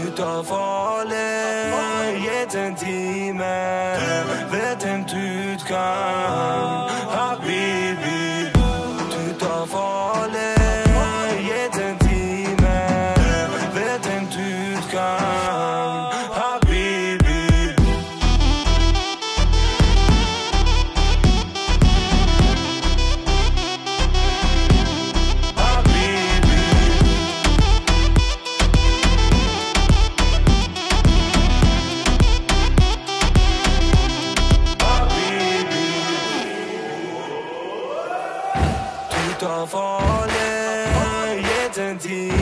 Ut av alle jeden time vet en utgang, habibi. Ut av alle jeden time vet en utgang, habibi. Ut av alle jeden time